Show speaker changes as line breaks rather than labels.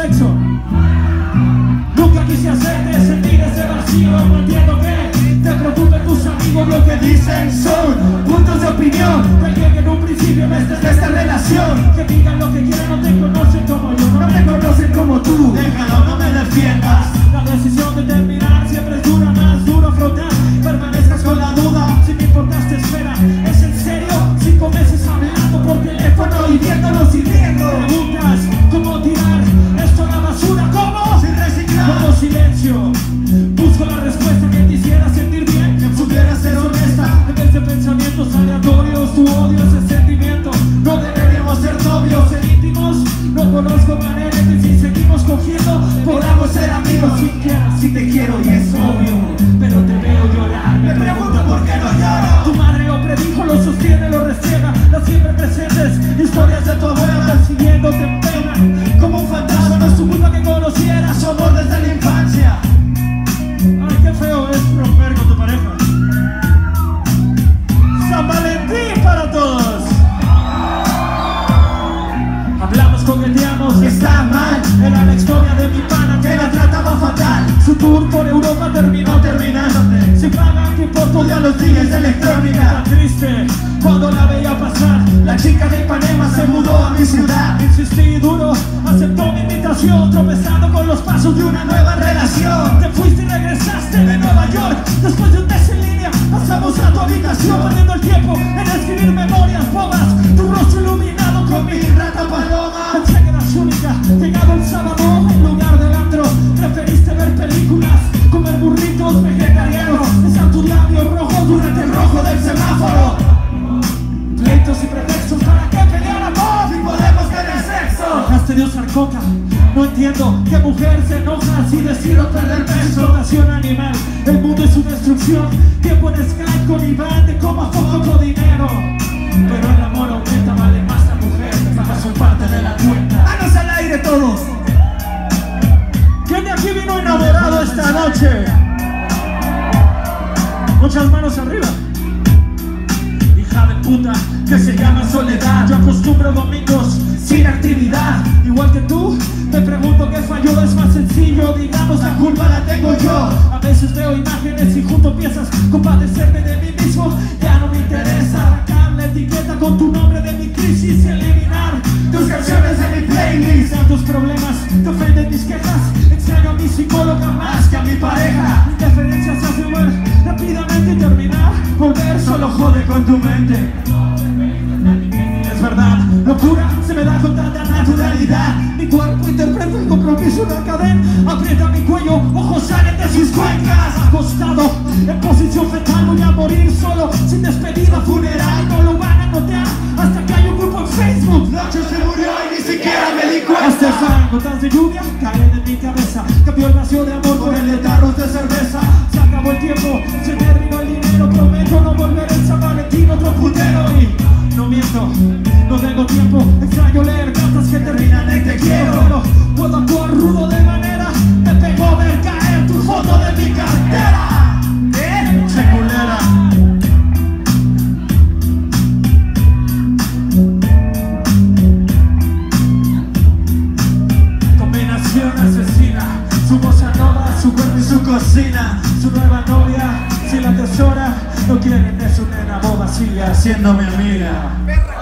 sexo. Nunca quise hacerte sentir ese vacío. No entiendo que te preocupen tus amigos. Lo que dicen son puntos de opinión de alguien que en un principio de esta relación. Que digan lo que quieran, no te conocen como yo, no te conocen como tú. Déjalo, no me defiendas. La decisión de terminar siempre es dura, más duro afrontar. Permanezcas con la duda, si me importas te espera. ¿Es en serio? 5 meses hablando por teléfono y viéndonos y riendo. Preguntas cómo tirar esto a la basura, ¿cómo? Sin reciclar, como silencio. Busco la respuesta que te hiciera sentir bien, que supieras ser honesta. En vez de pensamientos aleatorios, tu odio ese sentimiento. No deberíamos ser novios, ser íntimos. No conozco manera de si seguimos cogiendo podamos ser amigos. Si te quiero y es obvio, pero te veo llorar. Me pregunto por qué no lloro. Tu madre lo predijo, lo sostiene, lo restriega. Las siempre presentes historias de tu abuela persiguiéndote en pena. Como un fantasma, no es tu culpa que conocieras su amor desde la infancia. Ay, qué feo es romper con tu pareja. San Valentín para todos. Hablamos, coqueteamos, está mal. Era la historia de mi pana que la trataba fatal. Su tour por Europa terminó terminándote. Si pagan que importa a los días de electrónica. Tan triste cuando la veía pasar. La chica de Ipanema se mudó a mi ciudad. Insistí duro, aceptó mi invitación, tropezando con los pasos de una nueva relación. Te fuiste y regresaste de Nueva York. Después de un mes en línea pasamos a tu habitación, perdiendo el tiempo en escribir memorias bobas. Tu rostro iluminado con mi rata paloma. Pensé que eras única, llegado el sábado en lugar del antro. Preferiste ver películas, comer burritos vegetarianos, besar tus labios rojos durante el rojo del semáforo. Pleitos y pretextos, ¿para qué pelear amor si podemos tener sexo? Dejaste de usar coca, no entiendo qué mujer se enoja si decido perder peso. Explotación animal, el mundo es su destrucción. Tiempo en Skype con Iván de coma foco con dinero. Pero el amor aumenta, vale más la mujer, paga su parte de la cuenta. ¡Manos al aire todos! ¿Quién de aquí vino enamorado esta noche? Muchas manos arriba. Hija de puta, que se llama soledad. Yo acostumbro domingos sin actividad. Igual que tú, te pregunto qué falló. Es más sencillo, digamos, la culpa la tengo yo. A veces veo imágenes y junto piezas compadecerme de mí mismo. Ya no me interesa arrancar la etiqueta con tu nombre de mi crisis y eliminar tus canciones de mi playlist. Tantos problemas, te ofenden mis quejas. Extraño a mi psicóloga más que a mi pareja. Interferencias se hacen ver rápidamente y terminar. Volver solo jode con tu mente. Es verdad, locura se me da con tanta naturalidad. Mi cuerpo interpreta el compromiso de cadena. Aprieta mi cuello, ojos salen de sus cuencas. Acostado, en posición fetal, voy a morir solo, sin despedida funeral. No lo van a notar hasta que hay un grupo en Facebook. Noche se murió y ni siquiera me di cuenta. Hasta el fan, gotas de lluvia caen en mi cabeza. Cambió el vacío de amor por el de tarros de cerveza. Se acabó el tiempo, se terminó el dinero. Prometo no volver en San Valentín otro putero. Y no miento, no tengo tiempo. Extraño leer cartas que terminan en te quiero. Pero puedo actuar rudo de manera. Me pegó ver caer tu foto de mi cartera. Seculera. Combinación asesina. Su bossa nova, su cuerpo y su cocina. Su nueva novia, si la atesora. No quieren de su nena boba, sigue siendo mi amiga.